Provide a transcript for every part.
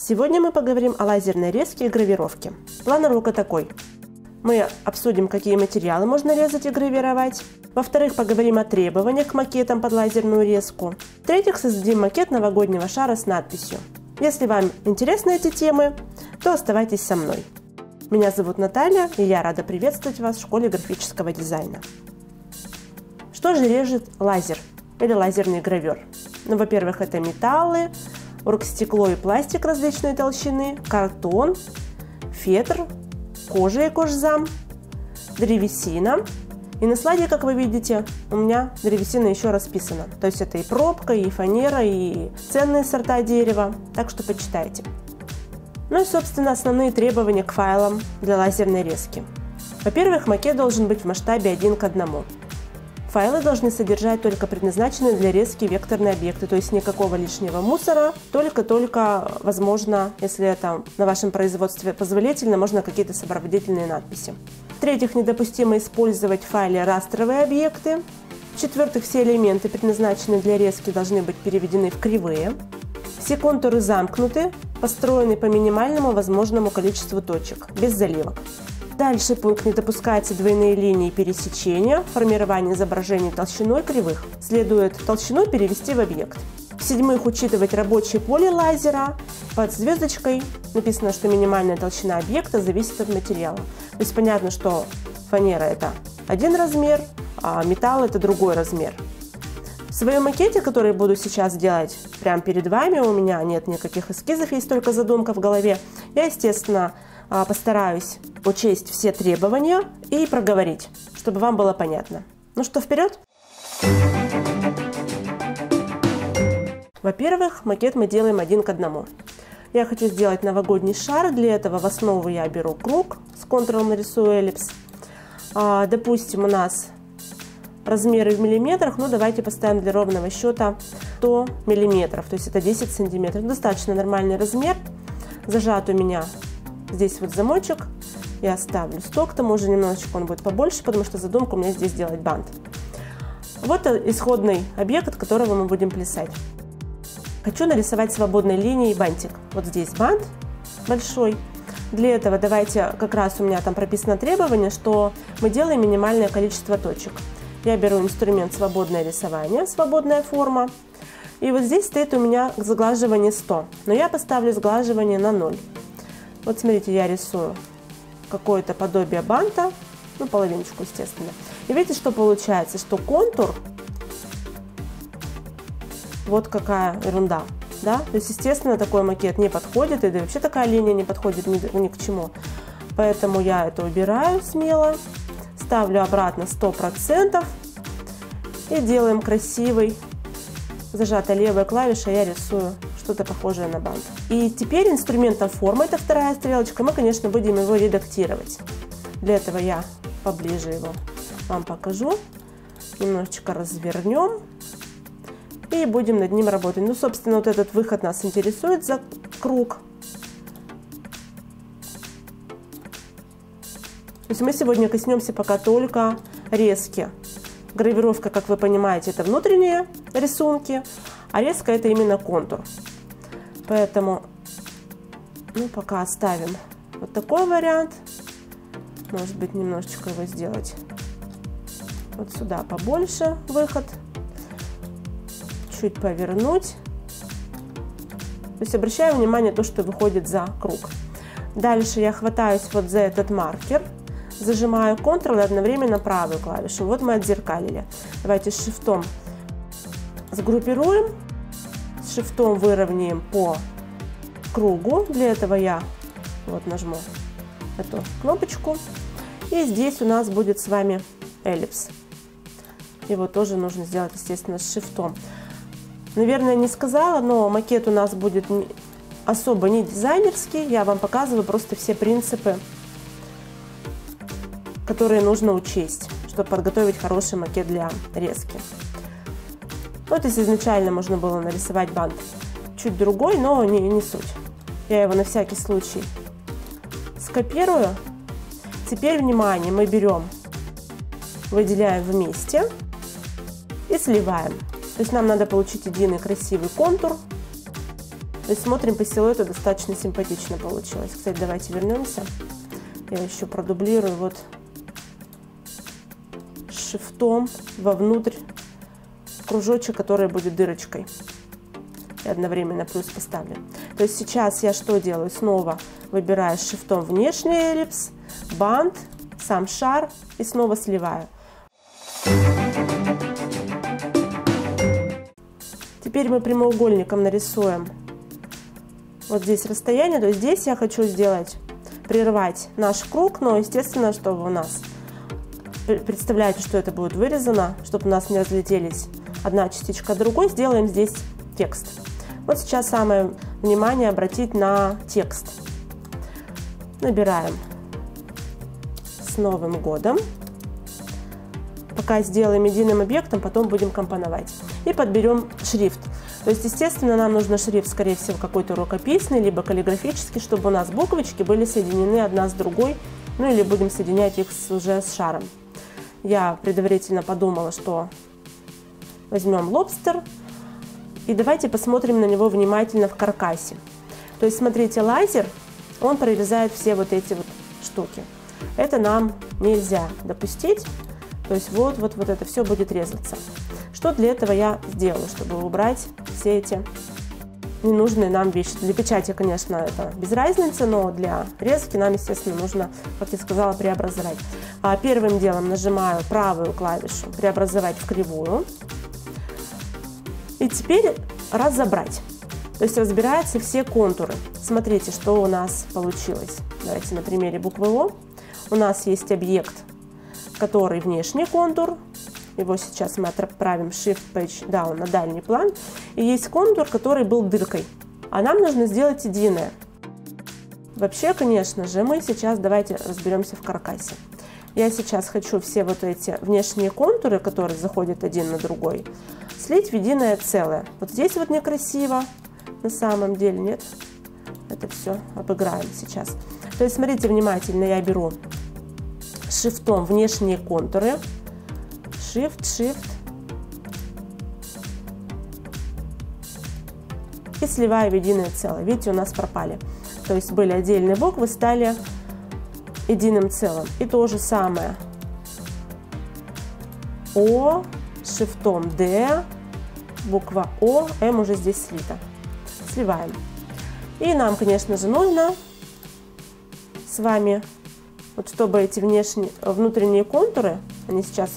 Сегодня мы поговорим о лазерной резке и гравировке. План урока такой. Мы обсудим, какие материалы можно резать и гравировать. Во-вторых, поговорим о требованиях к макетам под лазерную резку. В-третьих, создадим макет новогоднего шара с надписью. Если вам интересны эти темы, то оставайтесь со мной. Меня зовут Наталья, и я рада приветствовать вас в школе графического дизайна. Что же режет лазер или лазерный гравер? Ну, во-первых, это металлы, оргстекло и пластик различной толщины, картон, фетр, кожа и кожзам, древесина. И на слайде, как вы видите, у меня древесина еще расписана. То есть это и пробка, и фанера, и ценные сорта дерева. Так что почитайте. Ну и, собственно, основные требования к файлам для лазерной резки. Во-первых, макет должен быть в масштабе 1 к 1. Файлы должны содержать только предназначенные для резки векторные объекты, то есть никакого лишнего мусора, только возможно, если это на вашем производстве позволительно, можно какие-то сопроводительные надписи. В-третьих, недопустимо использовать в файле растровые объекты. В-четвертых, все элементы, предназначенные для резки, должны быть переведены в кривые. Все контуры замкнуты, построены по минимальному возможному количеству точек, без заливок. Дальше пункт: не допускаются двойные линии пересечения, формирование изображений толщиной кривых. Следует толщину перевести в объект. В-седьмых, учитывать рабочее поле лазера. Под звездочкой написано, что минимальная толщина объекта зависит от материала. То есть понятно, что фанера — это один размер, а металл — это другой размер. В своем макете, который буду сейчас делать прямо перед вами, у меня нет никаких эскизов, есть только задумка в голове. Я, естественно, постараюсь учесть все требования и проговорить, чтобы вам было понятно. Ну что, вперед! Во-первых, макет мы делаем 1 к 1. Я хочу сделать новогодний шар. Для этого в основу я беру круг, с контуром нарисую эллипс. Допустим, у нас размеры в миллиметрах, но давайте поставим для ровного счета 100 миллиметров, то есть это 10 сантиметров. Достаточно нормальный размер. Зажат у меня здесь вот замочек. Я ставлю 100, к тому же немножечко он будет побольше, потому что задумка у меня здесь делать бант. Вот исходный объект, от которого мы будем плясать. Хочу нарисовать свободной линией бантик. Вот здесь бант большой. Для этого давайте, как раз у меня там прописано требование, что мы делаем минимальное количество точек. Я беру инструмент свободное рисование, свободная форма. И вот здесь стоит у меня сглаживание 100. Но я поставлю сглаживание на 0. Вот смотрите, я рисую какое-то подобие банта, ну половиночку, естественно. И видите, что получается, что контур, вот какая ерунда, да? То есть, естественно, такой макет не подходит, и да, вообще такая линия не подходит ни к чему. Поэтому я это убираю смело, ставлю обратно 100% и делаем красивый. Зажата левая клавиша, я рисую что-то похожее на бант. И теперь инструментом формы, это вторая стрелочка, мы, конечно, будем его редактировать. Для этого я поближе его вам покажу. Немножечко развернем и будем над ним работать. Ну, собственно, вот этот выход нас интересует за круг. То есть мы сегодня коснемся пока только резки. Гравировка, как вы понимаете, это внутренние рисунки, а резка — это именно контур. Поэтому, ну, пока оставим вот такой вариант. Может быть, немножечко его сделать вот сюда побольше выход. Чуть повернуть. То есть обращаю внимание на то, что выходит за круг. Дальше я хватаюсь вот за этот маркер. Зажимаю Ctrl и одновременно правую клавишу. Вот мы отзеркалили. Давайте с шифтом сгруппируем. С шифтом выровняем по кругу. Для этого я вот нажму эту кнопочку. И здесь у нас будет с вами эллипс. Его тоже нужно сделать, естественно, с шифтом. Наверное, не сказала, но макет у нас будет особо не дизайнерский. Я вам показываю просто все принципы, которые нужно учесть, чтобы подготовить хороший макет для резки. Вот если изначально можно было нарисовать бант чуть другой, но не суть. Я его на всякий случай скопирую. Теперь, внимание, мы берем, выделяем вместе и сливаем. То есть нам надо получить единый красивый контур. То есть смотрим по силуэту, достаточно симпатично получилось. Кстати, давайте вернемся. Я еще продублирую вот шрифтом вовнутрь кружочек, который будет дырочкой. И одновременно плюс поставлю. То есть сейчас я что делаю? Снова выбираю шрифтом внешний эллипс, бант, сам шар и снова сливаю. Теперь мы прямоугольником нарисуем вот здесь расстояние. То есть здесь я хочу сделать, прервать наш круг, но естественно, чтобы у нас, представляете, что это будет вырезано, чтобы у нас не разлетелись одна частичка от другой, сделаем здесь текст. Вот сейчас самое внимание обратить на текст. Набираем «С Новым годом». Пока сделаем единым объектом, потом будем компоновать. И подберем шрифт. То есть, естественно, нам нужен шрифт, скорее всего, какой-то рукописный, либо каллиграфический, чтобы у нас буквочки были соединены одна с другой, ну или будем соединять их уже с шаром. Я предварительно подумала, что возьмем лобстер, и давайте посмотрим на него внимательно в каркасе. То есть, смотрите, лазер, он прорезает все вот эти вот штуки. Это нам нельзя допустить. То есть вот это все будет резаться. Что для этого я сделаю, чтобы убрать все эти ненужные нам вещи. Для печати, конечно, это без разницы, но для резки нам, естественно, нужно, как я сказала, преобразовать. Первым делом нажимаю правую клавишу «Преобразовать в кривую». И теперь разобрать. То есть разбираются все контуры. Смотрите, что у нас получилось. Давайте на примере буквы О. У нас есть объект, который внешний контур. Его сейчас мы отправим Shift Page Down на дальний план. И есть контур, который был дыркой. А нам нужно сделать единое. Вообще, конечно же, мы сейчас давайте разберемся в каркасе. Я сейчас хочу все вот эти внешние контуры, которые заходят один на другой, слить в единое целое. Вот здесь вот некрасиво. На самом деле нет. Это все обыграем сейчас. То есть смотрите внимательно, я беру шрифтом внешние контуры. Shift. И сливаю в единое целое. Видите, у нас пропали. То есть были отдельные буквы, стали единым целым. И то же самое. О, шрифтом D, буква О, М уже здесь слита. Сливаем. И нам, конечно же, нужно с вами, вот чтобы эти внутренние контуры, они сейчас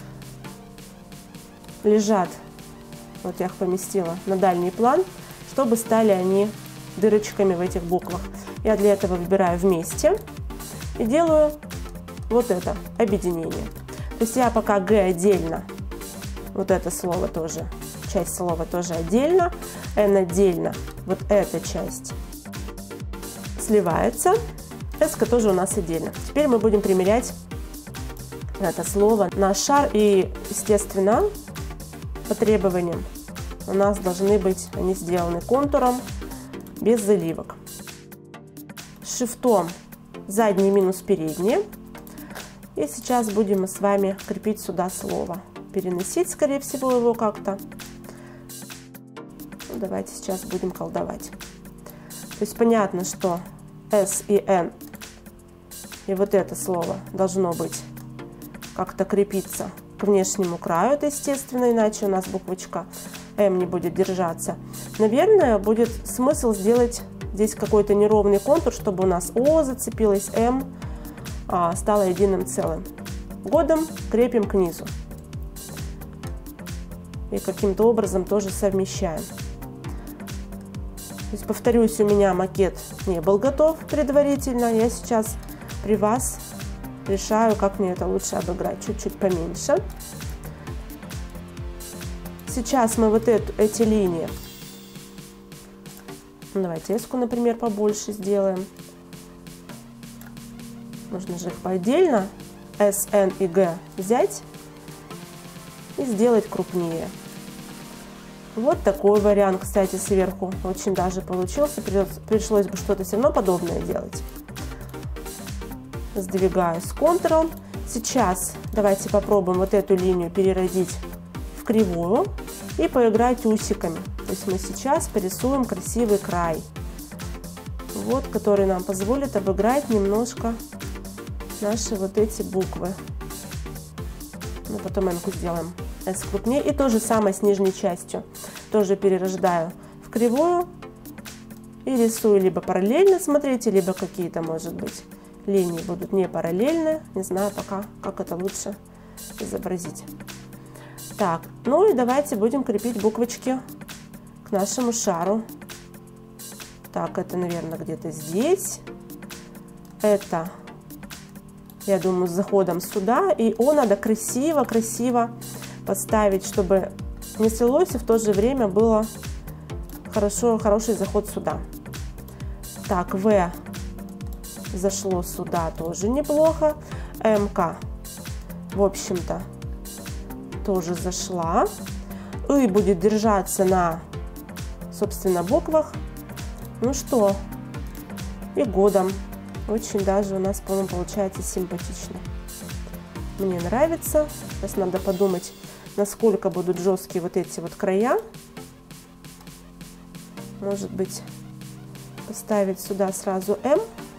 лежат, вот я их поместила на дальний план, чтобы стали они дырочками в этих буквах. Я для этого выбираю «Вместе» и делаю вот это объединение. То есть я пока Г отдельно, вот это слово тоже, часть слова тоже отдельно, Н отдельно, вот эта часть сливается, S тоже у нас отдельно. Теперь мы будем примерять это слово на шар, и, естественно, по требованиям у нас должны быть они сделаны контуром без заливок. Шрифтом задний минус передний. И сейчас будем мы с вами крепить сюда слово. Переносить, скорее всего, его как-то. Ну, давайте сейчас будем колдовать. То есть понятно, что S и N и вот это слово должно быть как-то крепиться к внешнему краю, это естественно, иначе у нас буквочка М не будет держаться. Наверное, будет смысл сделать здесь какой-то неровный контур, чтобы у нас О зацепилась, М стало единым целым. Годом крепим к низу. И каким-то образом тоже совмещаем. То есть, повторюсь, у меня макет не был готов предварительно. Я сейчас при вас решаю, как мне это лучше обыграть. Чуть-чуть поменьше. Сейчас мы вот эти линии, давайте эску, например, побольше сделаем. Нужно же их отдельно, S, N и G взять и сделать крупнее. Вот такой вариант, кстати, сверху очень даже получился. Пришлось бы что-то все равно подобное делать. Сдвигаю с Ctrl. Сейчас давайте попробуем вот эту линию переродить в кривую и поиграть усиками. То есть мы сейчас порисуем красивый край, вот, который нам позволит обыграть немножко наши вот эти буквы. Ну, потом N-ку сделаем, S крупнее. И то же самое с нижней частью. Тоже перерождаю в кривую и рисую либо параллельно, смотрите, либо какие-то, может быть, линии будут не параллельны. Не знаю пока, как это лучше изобразить. Так, ну и давайте будем крепить буквочки к нашему шару. Так, это, наверное, где-то здесь. Это, я думаю, с заходом сюда. И О надо красиво-красиво поставить, чтобы не слилось и в то же время было хороший заход сюда. Так, В зашло сюда тоже неплохо. МК, в общем-то, тоже зашла. И будет держаться на, собственно, буквах. Ну что, и годом. Очень даже у нас, по-моему, получается симпатично. Мне нравится. Сейчас надо подумать, насколько будут жесткие вот эти вот края. Может быть, поставить сюда сразу М.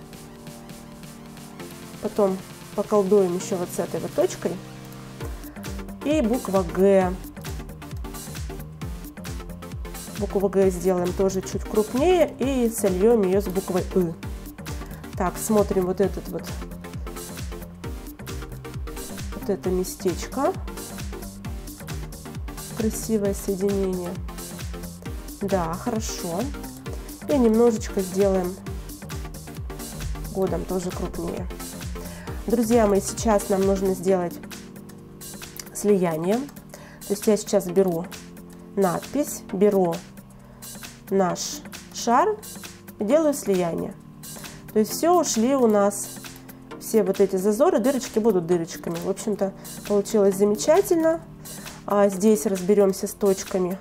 Потом поколдуем еще вот с этой вот точкой. И буква Г. Букву Г сделаем тоже чуть крупнее и сольем ее с буквой И. Так, смотрим вот этот вот это местечко. Красивое соединение. Да, хорошо. И немножечко сделаем годом тоже крупнее. Друзья мои, сейчас нам нужно сделать слияние. То есть я сейчас беру надпись, беру наш шар и делаю слияние. То есть все ушли у нас, все вот эти зазоры, дырочки будут дырочками. В общем-то, получилось замечательно. А здесь разберемся с точками.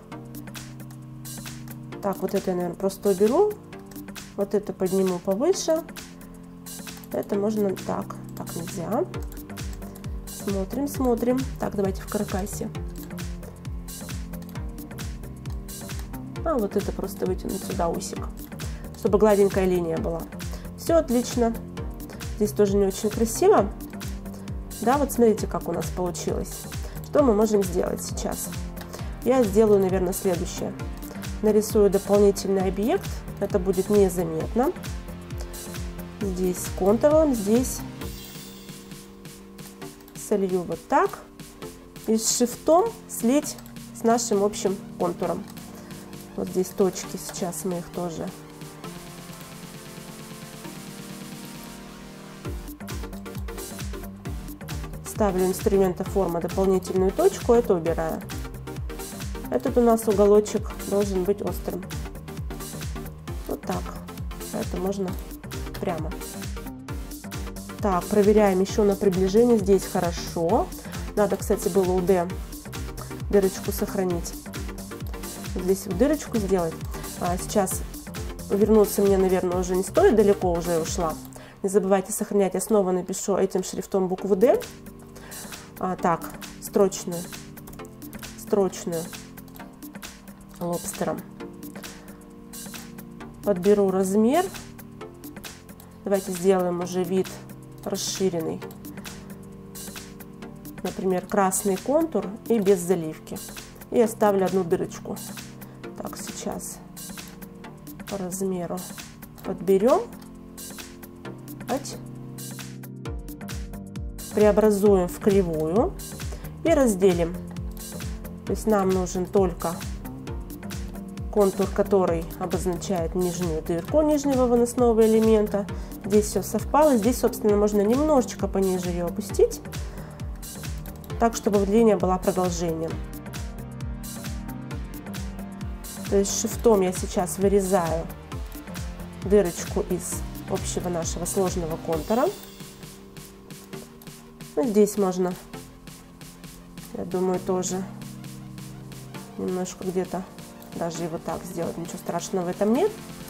Так, вот это я, наверное, просто уберу. Вот это подниму повыше. Это можно так. Так нельзя. Смотрим, смотрим. Так, давайте в каркасе. А вот это просто вытянуть сюда усик, чтобы гладенькая линия была. Все отлично. Здесь тоже не очень красиво. Да, вот смотрите, как у нас получилось. Что мы можем сделать сейчас? Я сделаю, наверное, следующее. Нарисую дополнительный объект. Это будет незаметно. Здесь с контуром, здесь солью вот так. И с шрифтом слить с нашим общим контуром. Вот здесь точки, сейчас мы их тоже ставлю инструмента форма дополнительную точку, это убираю. Этот у нас уголочек должен быть острым. Вот так. Это можно прямо. Так, проверяем еще на приближение. Здесь хорошо. Надо, кстати, было у D дырочку сохранить. Здесь вот дырочку сделать. Сейчас вернуться мне, наверное, уже не стоит, далеко уже ушла. Не забывайте сохранять. Я снова напишу этим шрифтом букву D. Так, строчную лобстером. Подберу размер. Давайте сделаем уже вид расширенный. Например, красный контур и без заливки. И оставлю одну дырочку. Так, сейчас по размеру подберем. Преобразуем в кривую и разделим. То есть нам нужен только контур, который обозначает нижнюю дырку нижнего выносного элемента. Здесь все совпало. Здесь, собственно, можно немножечко пониже ее опустить, так, чтобы линия была продолжением. То есть шрифтом я сейчас вырезаю дырочку из общего нашего сложного контура. Ну, здесь можно, я думаю, тоже немножко где-то даже и вот так сделать. Ничего страшного в этом нет.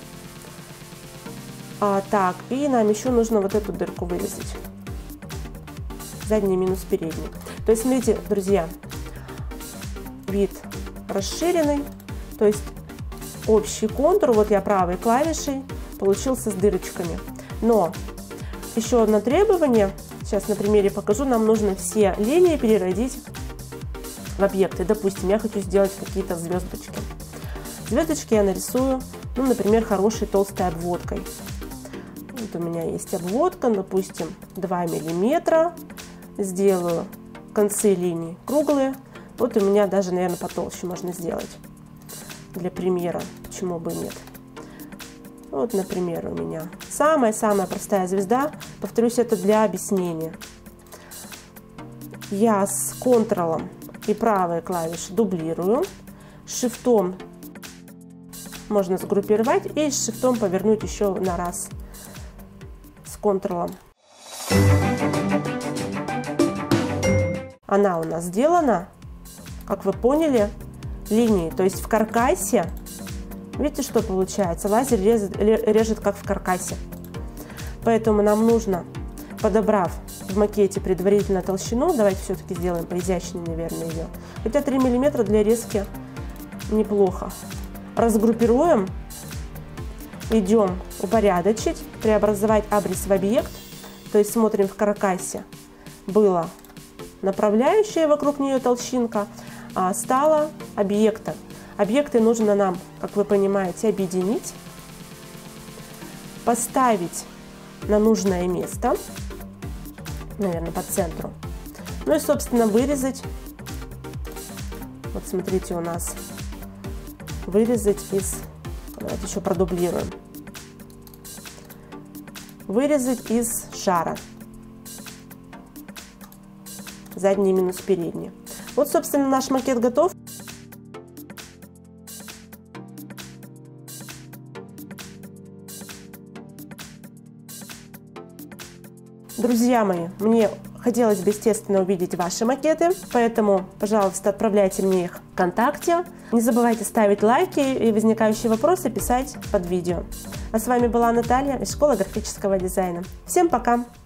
Так, и нам еще нужно вот эту дырку вырезать. Задний минус передний. То есть, смотрите, друзья, вид расширенный. То есть общий контур, вот я правой клавишей, получился с дырочками. Но еще одно требование, сейчас на примере покажу, нам нужно все линии переродить в объекты. Допустим, я хочу сделать какие-то звездочки. Звездочки я нарисую, ну, например, хорошей толстой обводкой. Вот у меня есть обводка, допустим, 2 миллиметра. Сделаю концы линий круглые. Вот у меня даже, наверное, потолще можно сделать. Для примера, почему бы нет. Вот, например, у меня самая-самая простая звезда. Повторюсь, это для объяснения. Я с Ctrl и правой клавишей дублирую. Шифтом можно сгруппировать и шифтом повернуть еще на раз с Ctrl. Она у нас сделана, как вы поняли, линии. То есть в каркасе, видите, что получается? Лазер режет как в каркасе. Поэтому нам нужно, подобрав в макете предварительно толщину, давайте все-таки сделаем поизящнее, наверное, ее. Хотя 3 мм для резки неплохо. Разгруппируем, идем упорядочить, преобразовать абрис в объект. То есть смотрим в каркасе. Было направляющая вокруг нее толщинка, а стала объектом. Объекты нужно нам, как вы понимаете, объединить, поставить на нужное место, наверное, по центру. Ну и, собственно, вырезать. Вот смотрите, у нас вырезать из... Давайте еще продублируем. Вырезать из шара. Задний минус передний. Вот, собственно, наш макет готов. Друзья мои, мне хотелось бы, естественно, увидеть ваши макеты, поэтому, пожалуйста, отправляйте мне их ВКонтакте. Не забывайте ставить лайки и возникающие вопросы писать под видео. А с вами была Наталья из школы графического дизайна. Всем пока!